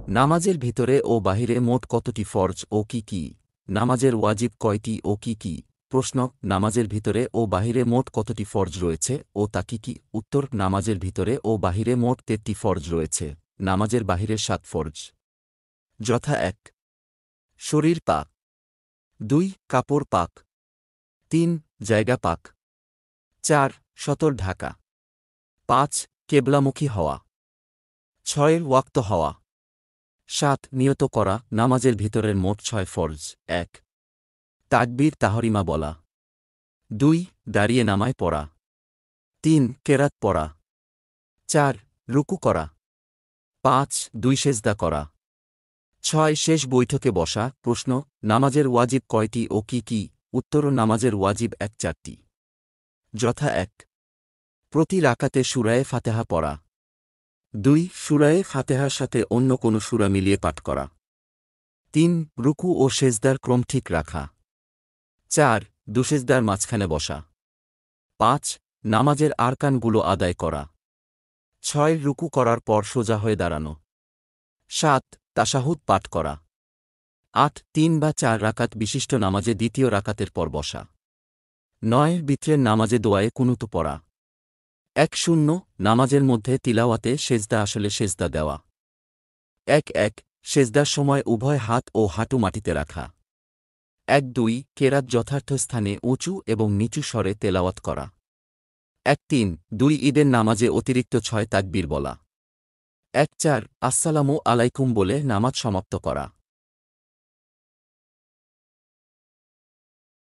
নামাজের ভিতরে ও বাহিরে মোট কতটি ফরজ ও কি কি? নামাজের ওয়াজিব কয়টি ও কি কি? প্রশ্ন: নামাজের ভিতরে ও বাহিরে মোট কতটি ফরজ রয়েছে ও তা কি কি? উত্তর: নামাজের ভিতরে ও বাহিরে মোট 13টি ফরজ রয়েছে। নামাজের বাহিরে 7 ফরজ, যথা: ১ শরীর পাক, ২ কাপড় পাক, ৩ জায়গা পাক, ৪ সতর ঢাকা, ৫ কেবলামুখী হওয়া, ৬ ওয়াক্ত হওয়া, ৭ নিয়ত করা। নামাজের ভিতরের মোট ৬ ফরজ: ১ তাকবীর তাহরিমা বলা, ২ দাঁড়িয়ে নামায় পড়া, ৩ কেরাত পড়া, ৪ রুকু করা, ৫ ২ সেজদা করা, ৬ শেষ বৈঠকে বসা। প্রশ্ন: নামাজের ওয়াজিব কয়টি ও কি কি? উত্তর: নামাজের ওয়াজিব ৪টি, যথা: ১ প্রতি রাকাতে সূরায়ে ফাতিহা পড়া, ২ সূরায়ে ফাতিহার সাথে অন্য কোনো সূরা মিলিয়ে পাঠ করা, ৩ রুকু ও সেজদার ক্রম ঠিক রাখা, ৪ দুসেজদার মাঝখানে বসা, ৫ নামাজের আরকানগুলো আদায় করা, ৬ রুকু করার পর সোজা হয়ে দাঁড়ানো, ৭ তাশাহুদ পাঠ করা, ৮ ৩ বা ৪ রাকাত বিশিষ্ট নামাজে দ্বিতীয় রাকাতের পর বসা, ৯ বিত্রের নামাজে দোয়ায়ে কুনুত পড়া, ১-০ নামাজের মধ্যে তিলাওয়াতে সেজদা আসলে সেজদা দেওয়া, ১-১ সেজদার সময় উভয় হাত ও হাঁটু মাটিতে রাখা, ১-২ কেরাত যথার্থ স্থানে উঁচু এবং নিচু স্বরে তেলাওয়াত করা, ১-৩ ২ ঈদের নামাজে অতিরিক্ত ৬ তাকবীর বলা, ১-৪ আসসালামু আলাইকুম বলে নামাজ সমাপ্ত করা।